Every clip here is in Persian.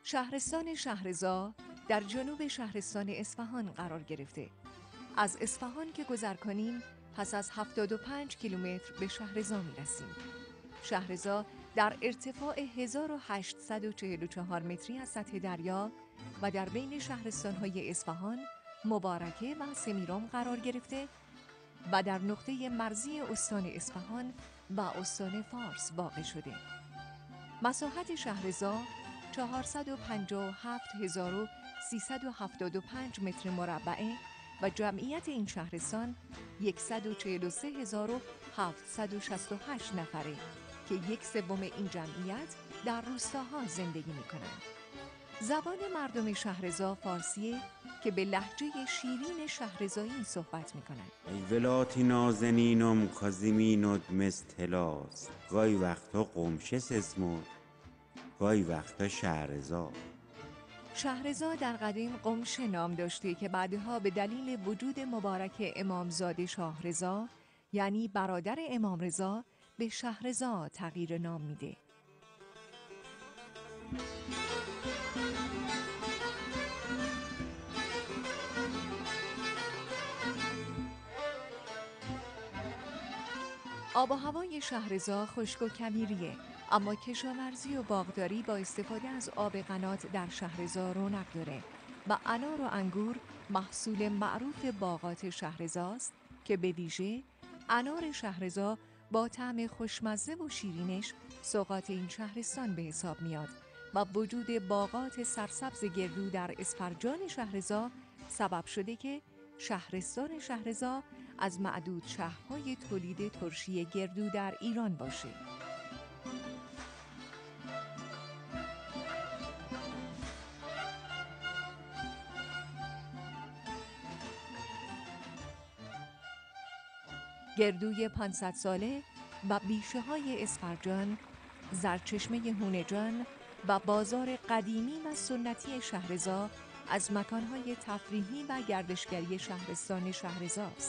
شهرستان شهرضا در جنوب شهرستان اصفهان قرار گرفته. از اصفهان که گذر کنیم پس از 75 کیلومتر به شهرضا می رسیم. شهرضا در ارتفاع 1844 متری از سطح دریا و در بین شهرستان‌های اصفهان، مبارکه و سمیرام قرار گرفته و در نقطه مرزی استان اصفهان و استان فارس واقع شده. مساحت شهرضا 457375 متر مربع و جمعیت این شهرستان 143768 نفره که 1/3 این جمعیت در روستاها زندگی می‌کنند. زبان مردم شهرضا فارسیه که به لهجه شیرین شهرضایی صحبت می‌کنند. ای ولاتی نازنینم کازیمینود مستلاس گاهی وقتا قمشس اسمود گاهی وقتا شهرضا. شهرضا در قدیم قمشه نام داشته که بعدها به دلیل وجود مبارک امامزاده شاهرضا یعنی برادر امام رضا به شهرضا تغییر نام میده. آب و هوای شهرضا خشک و کویریه، اما کشاورزی و باغداری با استفاده از آب قنات در شهرضا رونق داره و انار و انگور محصول معروف باغات شهرضاست که به ویژه انار شهرضا با طعم خوشمزه و شیرینش سوغات این شهرستان به حساب میاد و وجود باغات سرسبز گردو در اسفرجان شهرضا سبب شده که شهرستان شهرضا از معدود شهرهای تولید ترشی گردو در ایران باشه. گردوی 500 ساله و بیشه های اسفرجان، زرچشمه هونه جان و بازار قدیمی و سنتی شهرضا از مکانهای تفریحی و گردشگری شهرستان شهرضا است.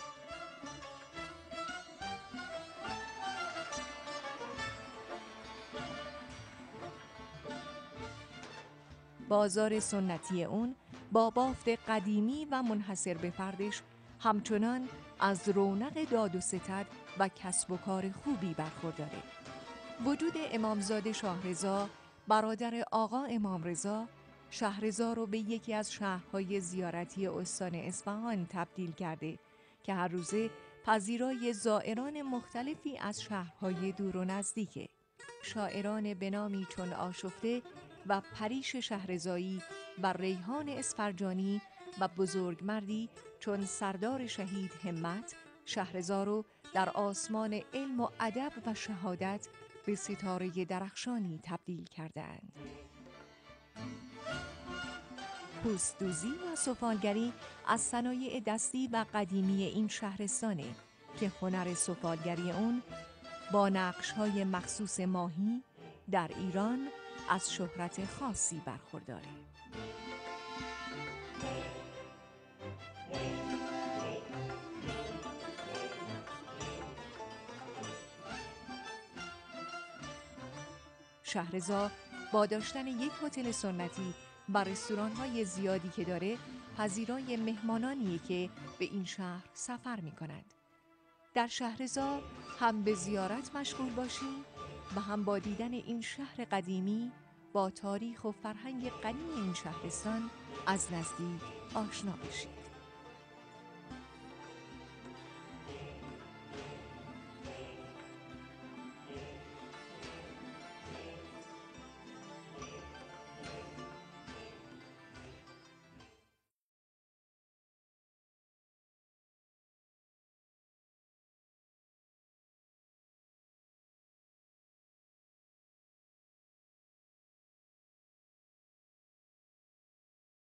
بازار سنتی اون با بافت قدیمی و منحصر به فردش همچنان از رونق داد و ستد و کسب و کار خوبی برخورداره. وجود امامزاده شاهرضا برادر آقا امام رضا شهرضا رو به یکی از شهرهای زیارتی استان اصفهان تبدیل کرده که هر روزه پذیرای زائران مختلفی از شهرهای دور و نزدیکه. شاعران به نامی چون آشفته و پریش شهرضایی و ریحان اسفرجانی و بزرگمردی چون سردار شهید همت شهرضا رو در آسمان علم و ادب و شهادت به ستاره درخشانی تبدیل کردند. پوستدوزی و سفالگری از صنایع دستی و قدیمی این شهرستانه که هنر سفالگری اون با نقش‌های مخصوص ماهی در ایران از شهرت خاصی برخورداره. شهرضا با داشتن یک هتل سنتی و رستوران‌های زیادی که داره پذیرای مهمانانیه که به این شهر سفر می‌کنند. در شهرضا هم به زیارت مشغول باشیم و هم با دیدن این شهر قدیمی با تاریخ و فرهنگ غنی این شهرستان از نزدیک آشنا بشیم.